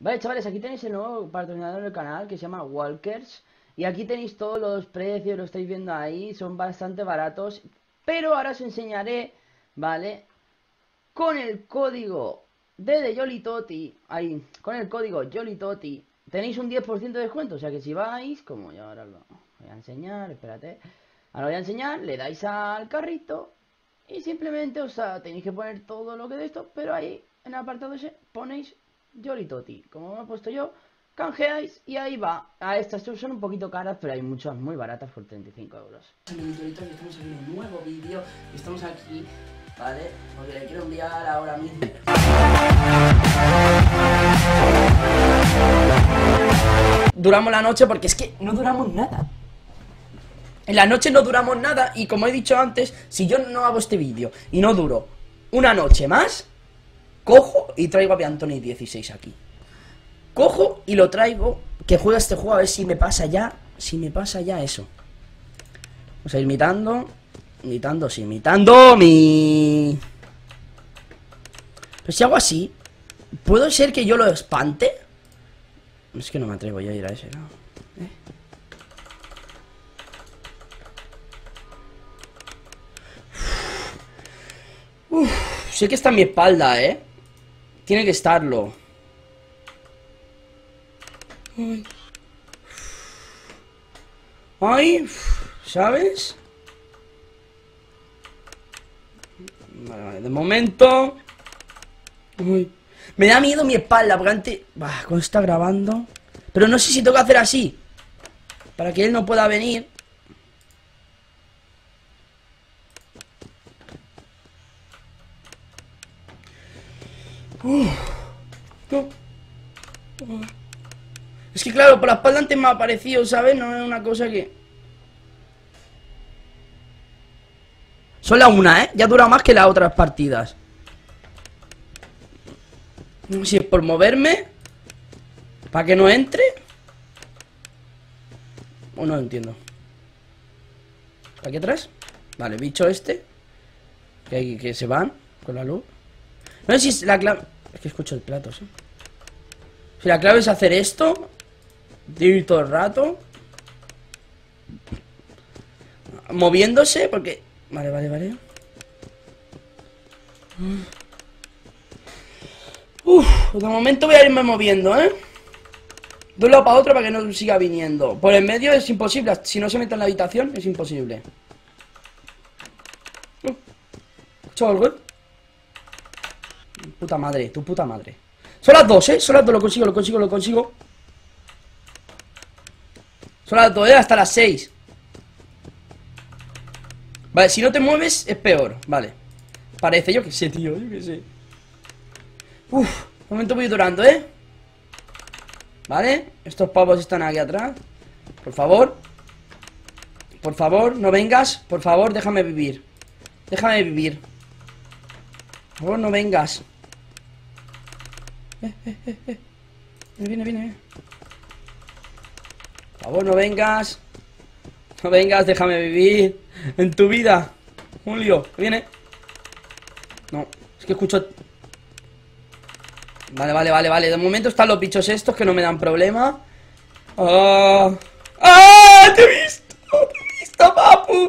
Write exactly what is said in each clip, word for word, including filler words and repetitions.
Vale, chavales, aquí tenéis el nuevo patrocinador del canal que se llama Walkers. Y aquí tenéis todos los precios, lo estáis viendo ahí, son bastante baratos. Pero ahora os enseñaré, ¿vale? Con el código D de YoliToti, ahí, con el código YoliToti, tenéis un diez por ciento de descuento. O sea que si vais, como yo ahora lo voy a enseñar, espérate. Ahora voy a enseñar, le dais al carrito y simplemente, o sea, tenéis que poner todo lo que de esto, pero ahí, en el apartado ese, ponéis YoliToti, como me he puesto yo, canjeáis y ahí va. A estas son un poquito caras, pero hay muchas muy baratas por treinta y cinco euros. Estamos en un nuevo vídeo y estamos aquí, ¿vale? Porque le quiero enviar ahora mismo. Duramos la noche porque es que no duramos nada. En la noche no duramos nada y como he dicho antes, si yo no hago este vídeo y no duro una noche más, cojo y traigo a Biantoni dieciséis aquí. Cojo y lo traigo, que juega este juego a ver si me pasa ya, si me pasa ya eso. Vamos a ir imitando, imitando, sí, imitando mi... Pues si hago así, ¿puedo ser que yo lo espante? Es que no me atrevo ya a ir a ese, ¿no? ¿Eh? Uf, sé que está en mi espalda, ¿eh? Tiene que estarlo. Ay, Ay ¿sabes? Vale, vale, de momento. Uy. Me da miedo mi espalda, porque antes... Bah, cuando está grabando... Pero no sé si tengo que hacer así para que él no pueda venir. Uf. No. Es que claro, por la espalda antes me ha aparecido, ¿sabes? No es una cosa que... Solo una, ¿eh? Ya dura más que las otras partidas. No sé si es por moverme para que no entre o no lo entiendo. ¿Para aquí atrás? Vale, bicho este que, hay, que se van con la luz. No sé si es la clave... Es que escucho el plato, ¿sí? Si la clave es hacer esto de ir todo el rato moviéndose, porque... Vale, vale, vale. Uff, de momento voy a irme moviendo, ¿eh? De un lado para otro para que no siga viniendo. Por el medio es imposible, si no se mete en la habitación es imposible. uh, ¿Escuchado algo, eh? Puta madre, tu puta madre. Son las dos, ¿eh? Son las dos, lo consigo, lo consigo, lo consigo. Son las dos, ¿eh? Hasta las seis. Vale, si no te mueves es peor, vale. Parece, yo que sé, tío, yo que sé. Uf, un momento voy durando, ¿eh? Vale, estos pavos están aquí atrás. Por favor. Por favor, no vengas. Por favor, déjame vivir. Déjame vivir. Por favor, no vengas. Eh, eh, eh, eh. Viene, viene, viene. Por favor, no vengas. No vengas, déjame vivir. En tu vida, Julio, viene. No, es que escucho. Vale, vale, vale, vale. De momento están los bichos estos que no me dan problema. ¡Ah! ¡Ah! ¡Te he visto! ¡Te he visto, papu!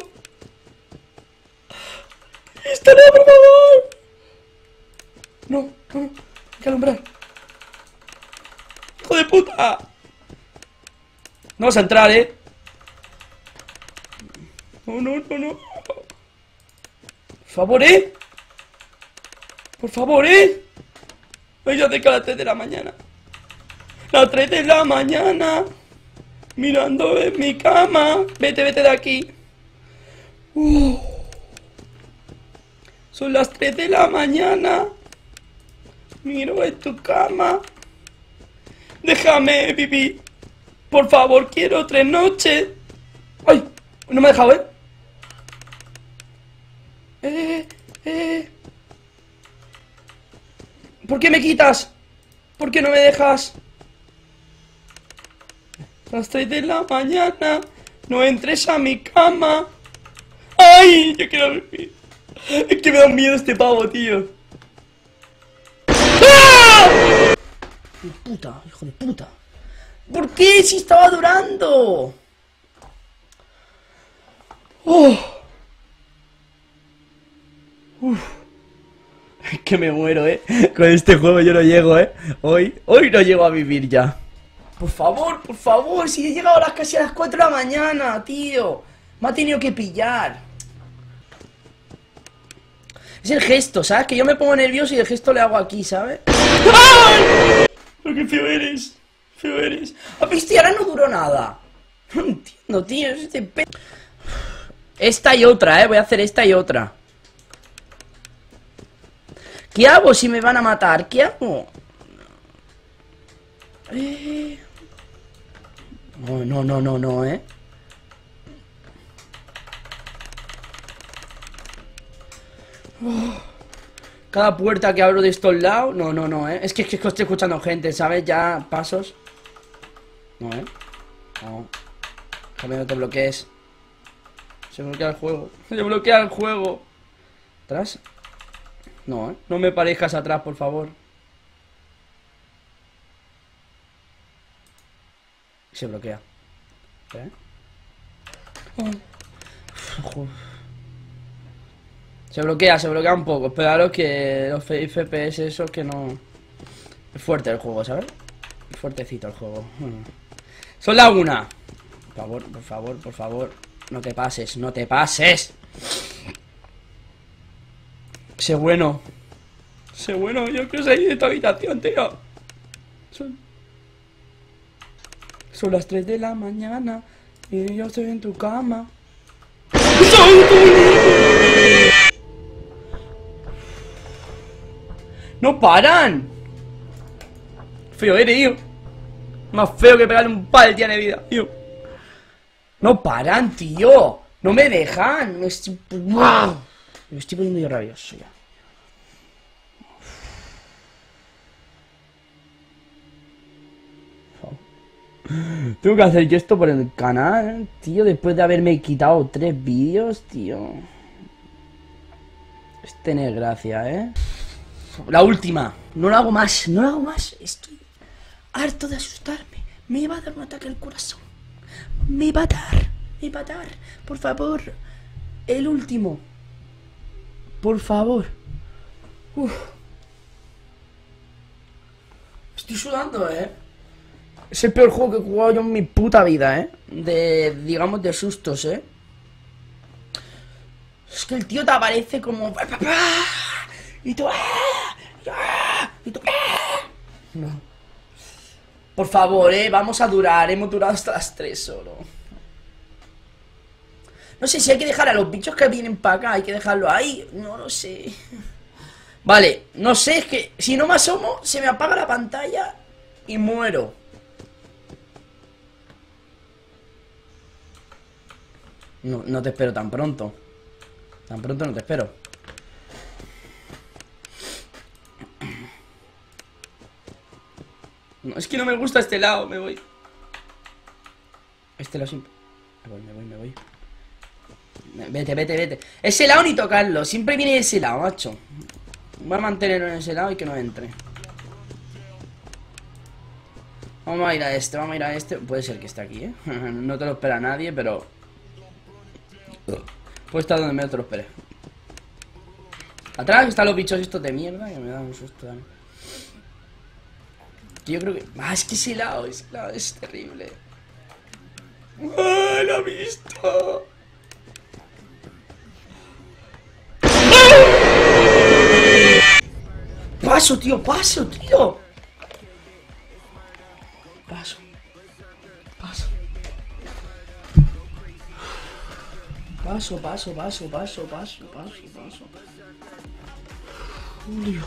¡Te he visto, no, por favor! No, no, no. Hay que alumbrar. ¡Hijo de puta! No vas a entrar, ¿eh? No, no, no, no. Por favor, ¿eh? Por favor, ¿eh? Voy a hacer a las tres de la mañana. Las tres de la mañana. Mirando en mi cama. Vete, vete de aquí. Uh. Son las tres de la mañana. Miro en tu cama. Déjame vivir. Por favor, quiero tres noches. ¡Ay! No me ha dejado, ¿eh? Eh, eh. ¿Por qué me quitas? ¿Por qué no me dejas? A las tres de la mañana. No entres a mi cama. ¡Ay! Yo quiero dormir. Es que me da miedo este pavo, tío. ¡Ah! de puta, hijo de puta. ¿Por qué? Si estaba durando. Oh. Uf. Es que me muero, eh. Con este juego yo no llego, eh. Hoy, hoy no llego a vivir ya. Por favor, por favor. Si he llegado a las casi a las cuatro de la mañana, tío. Me ha tenido que pillar. Es el gesto, ¿sabes? Que yo me pongo nervioso y el gesto le hago aquí, ¿sabes? ¡Ay! Pero qué feo eres. Feo eres. ¿Has visto? Y ahora no duró nada. No entiendo, tío. Es este pe... Esta y otra, ¿eh? Voy a hacer esta y otra. ¿Qué hago si me van a matar? ¿Qué hago? Eh... No, no, no, no, no, ¿eh? Oh. Cada puerta que abro de estos lados. No, no, no, ¿eh? Es que, es que estoy escuchando gente, ¿sabes? Ya, pasos. No, ¿eh? No. Déjame, no te bloquees. Se bloquea el juego. Se bloquea el juego. ¿Atrás? No, ¿eh? No me parezcas atrás, por favor. Se bloquea. ¿Eh? Oh. Se bloquea, se bloquea un poco. Esperaros que los F P S esos que no... Es fuerte el juego, ¿sabes? Es fuertecito el juego. Son la una. Por favor, por favor, por favor. No te pases, no te pases. Sé bueno. Sé bueno, yo quiero salir de esta habitación, tío. Son... Son las tres de la mañana y yo estoy en tu cama. ¡No paran! Feo eres, tío. Más feo que pegarle un pal día de vida, tío. ¡No paran, tío! ¡No me dejan! Me estoy... Me estoy poniendo yo rabioso ya. Tengo que hacer yo esto por el canal, tío, después de haberme quitado tres vídeos, tío. Es tener gracia, ¿eh? La última. No lo hago más, no lo hago más. Estoy harto de asustarme. Me va a dar un ataque al corazón. Me va a dar, me va a dar. Por favor. El último. Por favor. Uf. Estoy sudando, ¿eh? Es el peor juego que he jugado yo en mi puta vida, ¿eh? De, digamos, de sustos, ¿eh? Es que el tío te aparece como... Y tú... Y tú... No. Por favor, ¿eh? Vamos a durar. Hemos durado hasta las tres solo. No sé si hay que dejar a los bichos que vienen para acá. Hay que dejarlo ahí. No lo sé. Vale, no sé, es que si no me asomo, se me apaga la pantalla y muero. No, no te espero tan pronto. Tan pronto no te espero. No, es que no me gusta este lado, me voy. Este lado siempre. Me voy, me voy, me voy. Vete, vete, vete. Ese lado ni tocarlo, siempre viene ese lado, macho. Voy a mantenerlo en ese lado y que no entre. Vamos a ir a este, vamos a ir a este. Puede ser que esté aquí, ¿eh? No te lo espera nadie, pero... Puede estar donde menos te lo esperes. Atrás están los bichos estos de mierda que me dan un susto, ¿eh? Yo creo que... Ah, es que ese lado, ese lado es terrible. ¡Ah, lo he visto! Paso, tío, paso, tío. Paso. Paso. Paso, paso, paso, paso, paso, paso, paso. Julio.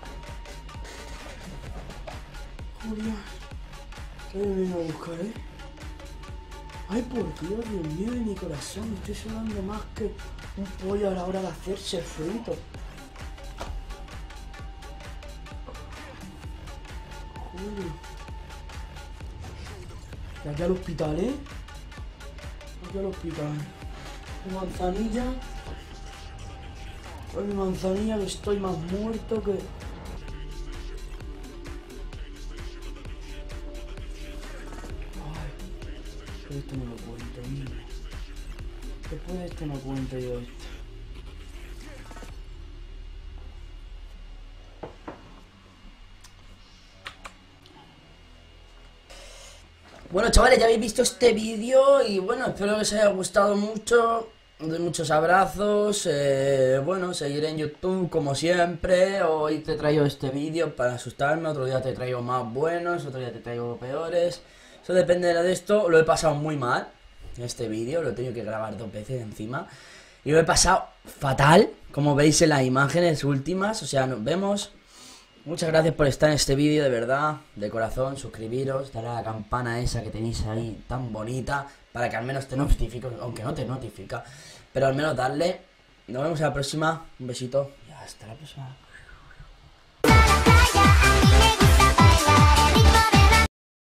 Julio. ¿Qué me vengo a buscar, eh? Ay, por Dios, Dios mío de mi corazón. Estoy sudando más que un pollo a la hora de hacerse frito. Julio. De aquí al hospital, ¿eh? Aquí al hospital. Mi manzanilla. Ay, mi manzanilla, que estoy más muerto que... Pero esto no lo cuento, mira. Después de esto no cuento yo esto. Bueno, chavales, ya habéis visto este vídeo y bueno, espero que os haya gustado mucho. De muchos abrazos, eh, bueno, seguiré en YouTube como siempre. Hoy te traigo este vídeo para asustarme, otro día te traigo más buenos, otro día te traigo peores. Eso depende de esto. Lo he pasado muy mal, este vídeo, lo he tenido que grabar dos veces encima. Y lo he pasado fatal, como veis en las imágenes últimas, o sea, nos vemos. Muchas gracias por estar en este vídeo, de verdad, de corazón, suscribiros, darle a la campana esa que tenéis ahí tan bonita, para que al menos te notifique, aunque no te notifica, pero al menos darle. Nos vemos en la próxima, un besito y hasta la próxima.